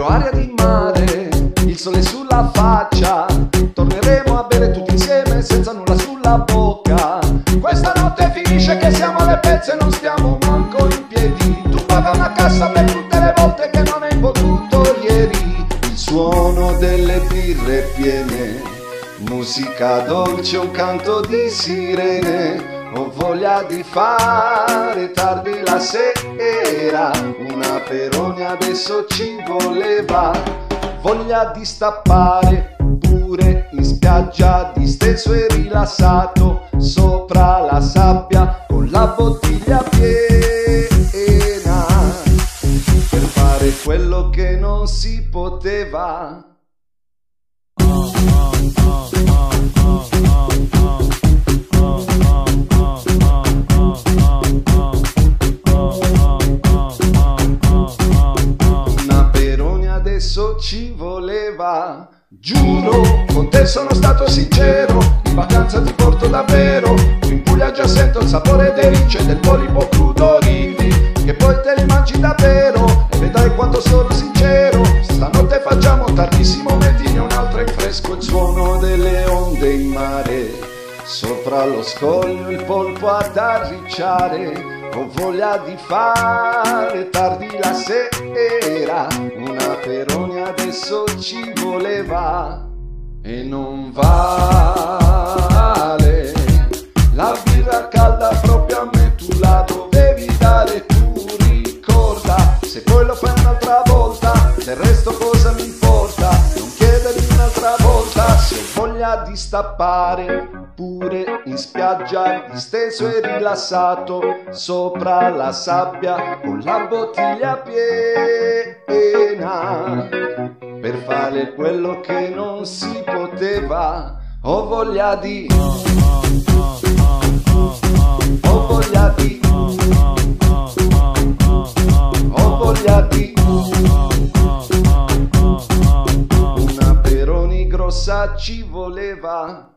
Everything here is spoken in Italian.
aria di mare, il sole sulla faccia, torneremo a bere tutti insieme senza nulla sulla bocca. Questa notte finisce che siamo alle pezze e non stiamo manco in piedi. Tu paga una cassa per tutte le volte che non hai potuto ieri. Il suono delle birre piene, musica dolce, un canto di sirene. Ho voglia di fare tardi la sera, una Peroni adesso ci voleva. Voglia di stappare pure in spiaggia, disteso e rilassato sopra la sabbia con la bottiglia piena, per fare quello che non si poteva. Adesso ci voleva. Giuro, con te sono stato sincero, in vacanza ti porto davvero. In Puglia già sento il sapore dei ricci e del polipo crudo. Ridi che poi te li mangi davvero e vedrai quanto sono sincero. Stanotte facciamo tardissimo, mettine un'altra in fresco. Il suono delle onde in mare, sopra lo scoglio il polpo ad arricciare. Ho voglia di fare tardi la sera, una Peroni adesso ci voleva. E non vale la birra calda proprio a me, tu la dovevi dare, tu ricorda. Se poi lo fai un'altra volta, del resto cosa mi importa, non chiedermi un'altra volta. Se ho voglia di stappare pure in spiaggia, disteso e rilassato sopra la sabbia con la bottiglia piena, per fare quello che non si poteva. Ho voglia di, ho voglia di, ho voglia di una Peroni grossa ci voleva.